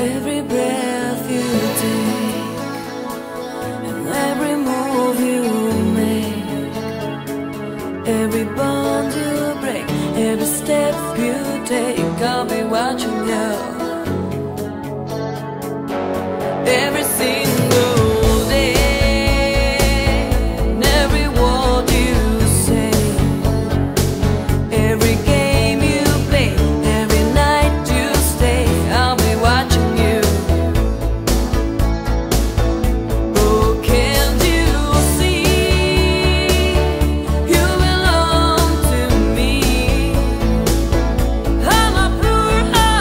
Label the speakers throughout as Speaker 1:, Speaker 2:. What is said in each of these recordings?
Speaker 1: Every breath you take and every move you make, every bond you break, every step you take, I'll be watching you. Every single day, and every word you say, every game you play, every night you stay, I'll be watching you. Oh, can't you see you belong to me? I'm a pure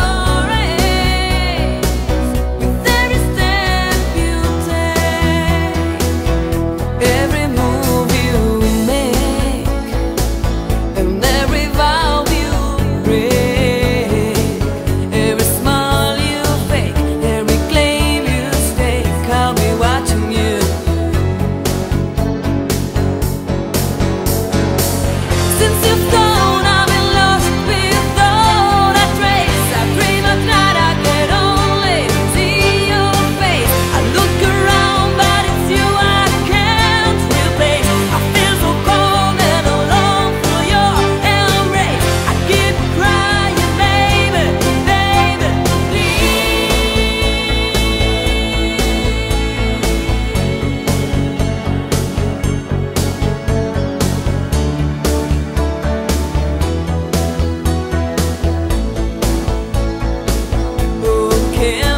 Speaker 1: heart with every step you take, every move you make, and every vow you break, every smile you fake, every claim you stake, I'll be watching you. Since you've gone, I've been lost without a trace. I dream at night, I can only see your face. I look around, but it's you I can't replace. I feel so cold and I long for your embrace. I keep crying, baby, baby, please. Oh, can